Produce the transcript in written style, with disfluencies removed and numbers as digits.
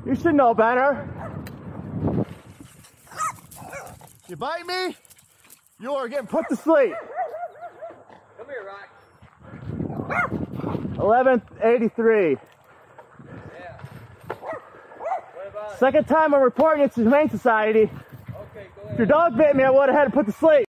You should know better. You bite me, you are getting put to sleep. Come here, Rock. 1183. Yeah. What about it? Second time I'm reporting it to the Humane Society. Okay, go ahead. If your dog bit me, I would have had to put to sleep.